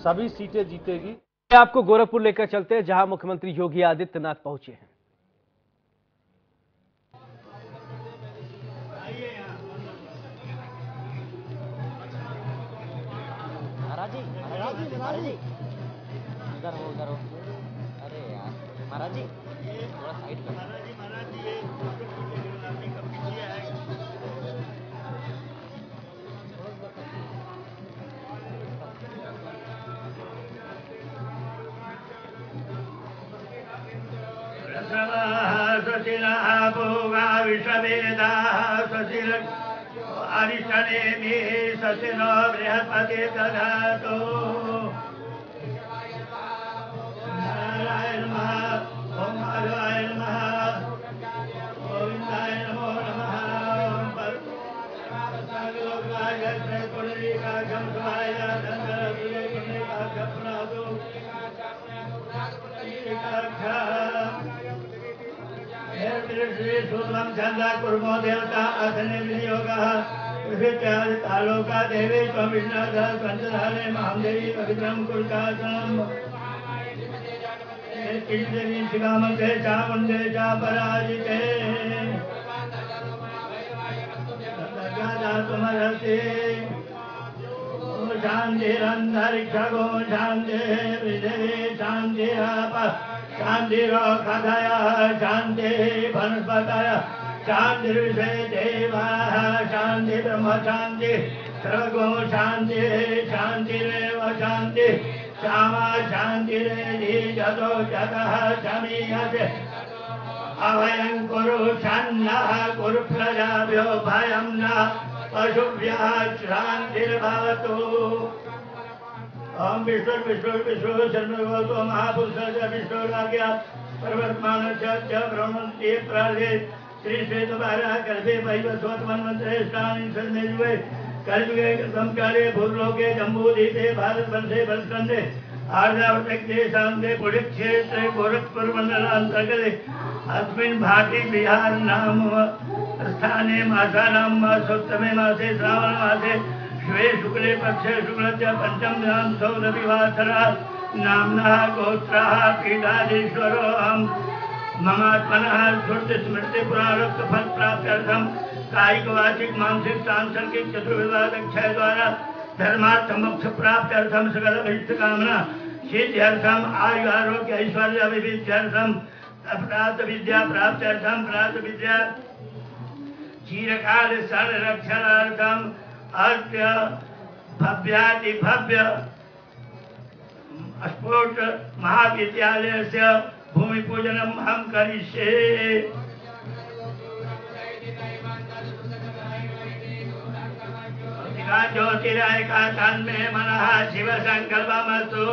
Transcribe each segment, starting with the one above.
सभी सीटें जीतेगी। आपको गोरखपुर लेकर चलते हैं, जहां मुख्यमंत्री योगी आदित्यनाथ पहुंचे हैं। महाराज जी, उधर हो। अरे यार महाराज जी, थोड़ा साइड कर। महाराज जी ये आपने कब किया है? सचिनः भोगा विश्ववेदाः सचिन अरिष्टनेमि सचिनो बृहस्पति दधातु। नारायण नमः, ओम माधवाय नमः, गोविंदाय नमो नमः, ओम परमात्माय जय पुंडरीकाक्षं शिवाय धनधर पुंडरीकाक्षं प्रणादो श्री सूत्रम चंदा कुर्मो देवता आसने विनियोगः पृथ्व्यादितालोका देवी त्वं विष्णुधः पंचधारे महादेवी पवित्रं कुरुकासनम् किञ्चिदेवी शिखामन्ते चामुण्डे च पराजिते तद्गादातुमर्हसि शान्तिरन्तरिक्षगो शान्तिः पृथिवी शान्तिरापः शान्तिरोषधयः शान्तिः वनस्पतयः शान्तिर्विषये देवाः शान्ति ब्रह्म शान्ति सर्वगो शान्तिः शान्तिरेव शान्तिः श्यामा शान्तिरेधि जतो जतः शमीयते अभयं कुरु शन्नः कुरु प्रजाभ्यो भयं न पशुभ्यः शान्तिर्भवतु। ओम विष्णु विष्णु विष्णु शर्मगोतो महापुरुष विष्णुराज्ञा पर्वतमानस्य ब्रह्मणि प्राले श्री श्वेतवारा कल्पे वैवस्वत मन्वंतरे स्थानि सन्निधि कल्पे संकाले भूलोके जम्बूद्वीपे भारतवर्षे वर्षखंडे आर्यावर्ते शांते पुण्यक्षेत्रे गोरखपुर मंडलांतर्गते अस्मिन् भाटी बिहार नाम स्थाने मासानां मासोत्तमे मासे श्रावण मासे श्वे शुक्ले पक्षे शुक्लस्य पंचम दिनां रविवासरः नाम्नः गोत्रः पीठाधीश्वरो अहं ममात्मनः स्फूर्ति स्मृति पुराणोक्त फल प्राप्त्यर्थं कायिक वाचिक मानसिक सांसर्गिक चतुर्विध क्षय द्वारा धर्मार्थ मोक्ष प्राप्त्यर्थं सकल अभीष्ट कामना सिद्ध्यर्थं आयु आरोग्य ऐश्वर्य विविध्यर्थं प्राप्त विद्या प्राप्त्यर्थं प्राप्त विद्या चिरकाल संरक्षणार्थं अद्य भव्याति भव्य स्फोट महाविद्यालयस्य भूमि पूजनम हम करिष्ये। ज्योतिरायका तन्मे मनः शिव संकल्पमस्तु।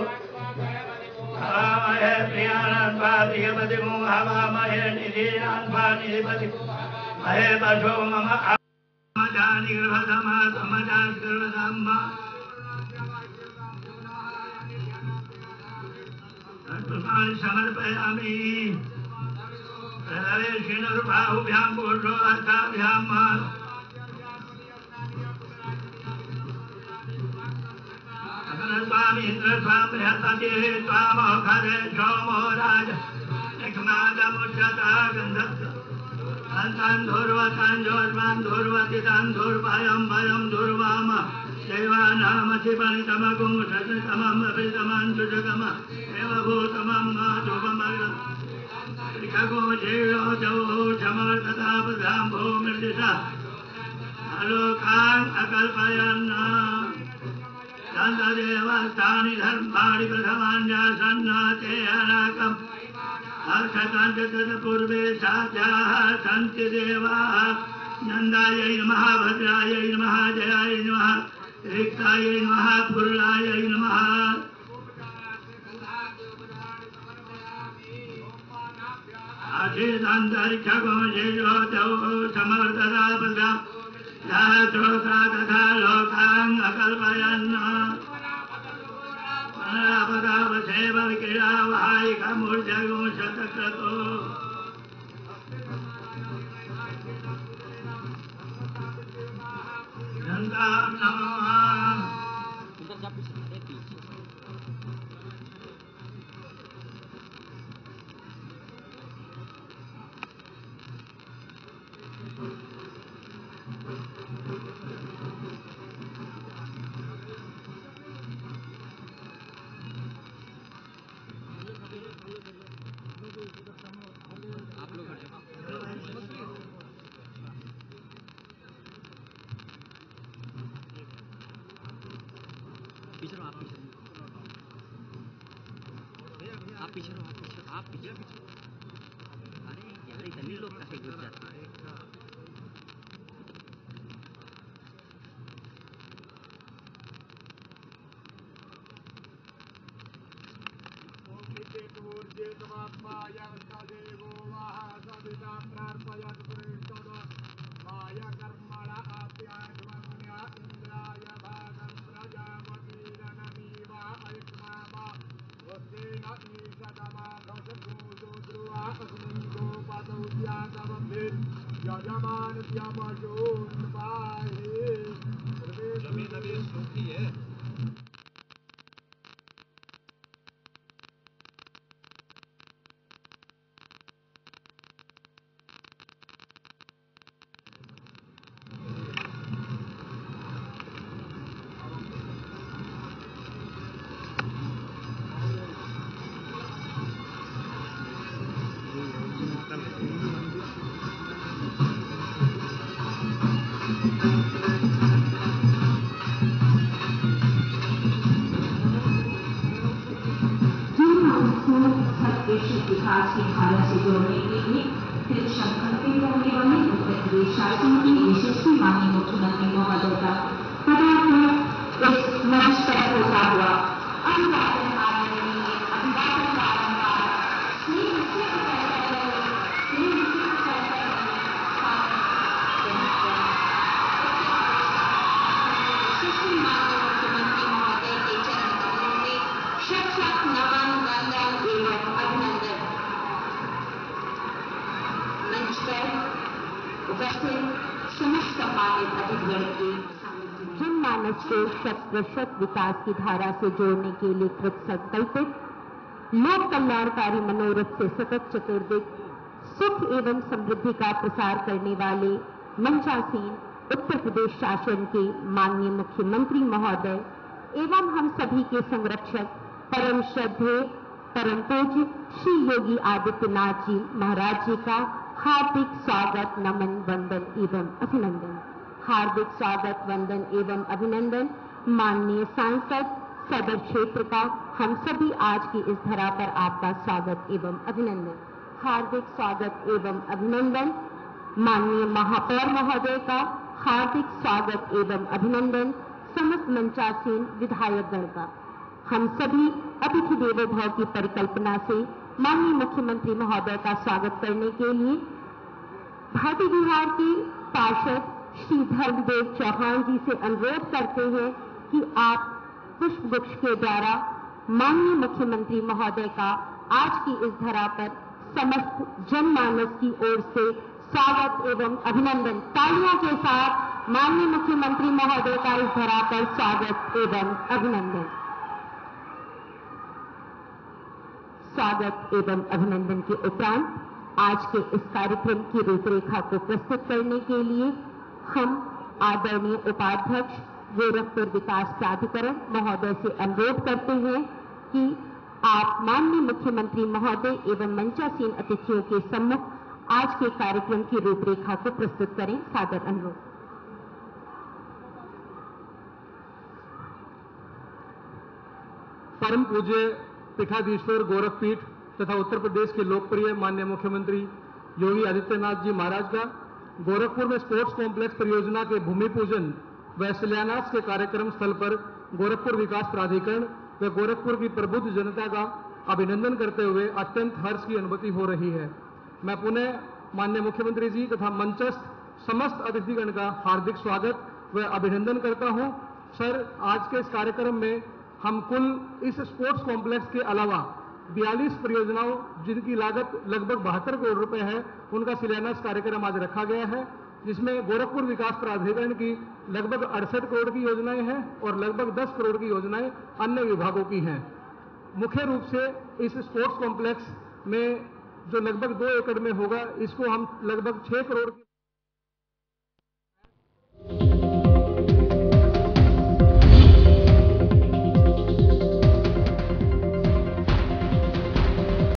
हवामहे प्रियानन्वा प्रियपति हवामहे निधिनान्वा निधिपति महे पशो मम मजानि गृहधमा समजानि गृहधम्मा पुष्पाणि समर्पयामि। प्रदर्शनबाहुभ्यां पूर्णो हस्ताभ्यां स्वामी इंद्र स्वामी हस्ते स्वामोखरे सोमो राज लक्ष्मादमुच्यता गन्धस्य अन्तान् धूर्वतान् जोर्वान् धूर्वतितान् धूर्वायं वयं धूर्वाम देवानामसि पणितमगुं शततमम् अभितमं सुजगम एव भूतमं धूपमग्रम् ऋषगो जेयो जवो समर्ततापदां भूमिर्दिशा अलोकान् अकल्पयन् चन्द्रदेवस्तानि धर्माणि प्रथमान्यासन्नाते अनाकम् पूर्वे साध्याः सन्ति देवाः नन्दायै नमः भद्रायै नमः जयायै नमः रिक्तायै नमः पुरुषायै नमः। आशीर्वादान्तरिक्षगो जेयो जवो समर्ततापदां श्रोता तथा लोकान् अकल्पयन् अपदावसेव क्रीडावाहिकमूर्जगो शतक्रतो आप पीछे रहो, आप पीछे अरे यार इतने लोग कैसे घुस जाते हैं। जमीन अभी सूखी है। विकास की धारा से जोड़ने के लिए फिर संकल्पित होने वाले उत्तर प्रदेश शासन की यशस्वी माननीय मुख्यमंत्री महोदय का पदार्पण इस मंच पर होता हुआ अभिवादन समस्त सम्मानित अतिथिगण के जनमानस को शत प्रतिशत विकास की धारा से जोड़ने के लिए कृत संकल्पित लोक कल्याणकारी मनोरथ से सतत चतुर्दिक सुख एवं समृद्धि का प्रसार करने वाले मंचासीन उत्तर प्रदेश शासन के माननीय मुख्यमंत्री महोदय एवं हम सभी के संरक्षक परम श्रद्धेय परम पूज्य श्री योगी आदित्यनाथ जी महाराज जी का हार्दिक स्वागत नमन वंदन एवं अभिनंदन। हार्दिक स्वागत वंदन एवं अभिनंदन माननीय सांसद सदर क्षेत्र का हम सभी आज की इस धरा पर आपका स्वागत एवं अभिनंदन। हार्दिक स्वागत एवं अभिनंदन माननीय महापौर महोदय का हार्दिक स्वागत एवं अभिनंदन समस्त मंचासीन विधायकगण का। हम सभी अतिथि देवो भव की परिकल्पना से माननीय मुख्यमंत्री महोदय का स्वागत करने के लिए भारतीय बिहार के पार्षद श्री धर्मदेव चौहान जी से अनुरोध करते हैं कि आप पुष्पगुच्छ के द्वारा माननीय मुख्यमंत्री महोदय का आज की इस धरा पर समस्त जनमानस की ओर से स्वागत एवं अभिनंदन। तालियों के साथ माननीय मुख्यमंत्री महोदय का इस धरा पर स्वागत एवं अभिनंदन। स्वागत एवं अभिनंदन के उपरांत आज के इस कार्यक्रम की रूपरेखा को प्रस्तुत करने के लिए हम आदरणीय उपाध्यक्ष गोरखपुर विकास प्राधिकरण महोदय से अनुरोध करते हैं कि आप माननीय मुख्यमंत्री महोदय एवं मंचासीन अतिथियों के सम्मुख आज के कार्यक्रम की रूपरेखा को प्रस्तुत करें। सादर अनुरोध। परम पूज्य पीठाधीश्वर गोरखपीठ तथा उत्तर प्रदेश के लोकप्रिय माननीय मुख्यमंत्री योगी आदित्यनाथ जी महाराज का गोरखपुर में स्पोर्ट्स कॉम्प्लेक्स परियोजना के भूमि पूजन व शिलान्यास के कार्यक्रम स्थल पर गोरखपुर विकास प्राधिकरण व गोरखपुर की प्रबुद्ध जनता का अभिनंदन करते हुए अत्यंत हर्ष की अनुभूति हो रही है। मैं पुनः माननीय मुख्यमंत्री जी तथा मंचस्थ समस्त अतिथिगण का हार्दिक स्वागत व अभिनंदन करता हूं। सर, आज के इस कार्यक्रम में हम कुल इस स्पोर्ट्स कॉम्प्लेक्स के अलावा 42 परियोजनाओं जिनकी लागत लगभग 72 करोड़ रुपए है, उनका शिलान्यास कार्यक्रम आज रखा गया है, जिसमें गोरखपुर विकास प्राधिकरण की लगभग 68 करोड़ की योजनाएं हैं और लगभग 10 करोड़ की योजनाएं अन्य विभागों की हैं। मुख्य रूप से इस स्पोर्ट्स कॉम्प्लेक्स में जो लगभग 2 एकड़ में होगा, इसको हम लगभग 6 करोड़ की